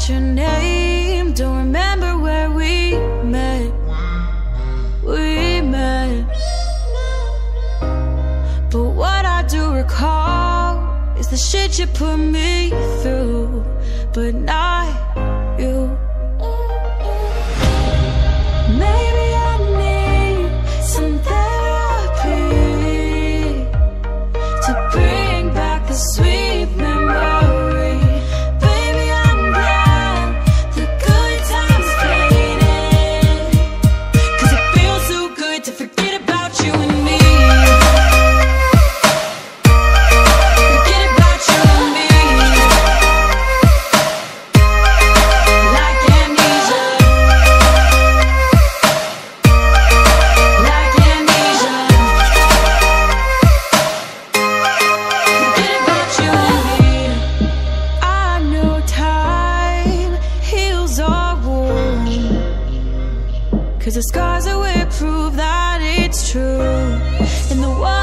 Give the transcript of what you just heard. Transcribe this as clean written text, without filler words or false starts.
forgot your name, don't remember where we met. But what I do recall is the shit you put me through, but not you. Maybe I need some therapy to bring back the sweet memory. Baby, I'm glad the good times faded, 'cause it feels so good to forget about you and me. Forget about you and me. Like amnesia. Like amnesia. Forget about you and me. I know time heals our wounds, 'cause the scars that we prove that it's true. In the world